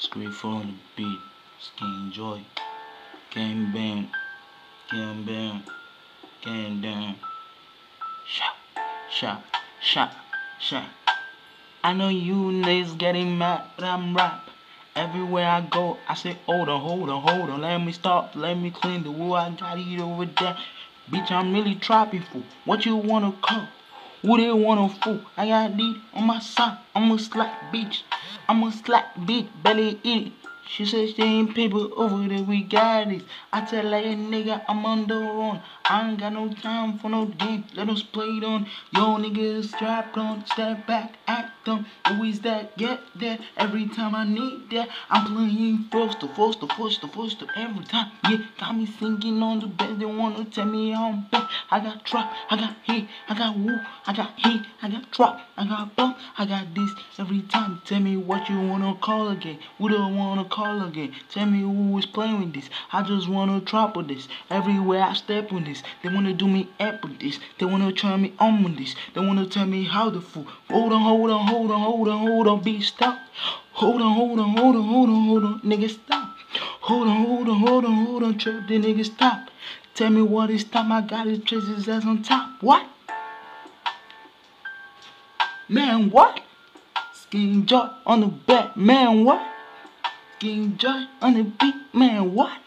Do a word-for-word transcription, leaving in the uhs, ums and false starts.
Straight for the beat, skin joy, gang bang, gang bang, gang down, shot, shot, shot, shot. I know you niggas getting mad, but I'm rap. Everywhere I go, I say, hold on, hold on, hold on, let me stop, let me clean the wool, I got it over there. Bitch, I'm really trapping fool. What you wanna call? Who they wanna fool? I got D on my side, I'm a slack bitch. I'm a slack bitch, belly eat it. She said she ain't people over there, we got it. I tell like a nigga, I'm on the run. I ain't got no time for no game, let us play it on. Yo niggas strapped on, step back, act on. Who is that? Get there every time I need that. I'm playing first, the first, the first, the first, the every time. Yeah, got me singing on the bed, they wanna tell me how I'm back. I got trap, I got hit, I got woo, I got hit, I got drop, I got bump, I got this every time. Tell me what you wanna call again, who do I wanna call again? Tell me who is playing with this, I just wanna drop with this. Everywhere I step with this, they wanna do me up with this, they wanna turn me on with this, they wanna tell me how to fool. Hold on, hold on, hold on, hold on, hold on, be stop. Hold on, hold on, hold on, hold on, hold on, nigga stop. Hold on, hold on, hold on, hold on, trap the nigga stop. Tell me what is time, I got his trace his ass on top. What? Man, what? Skin joy on the back, man, what? Skin joy on the beat, man, what?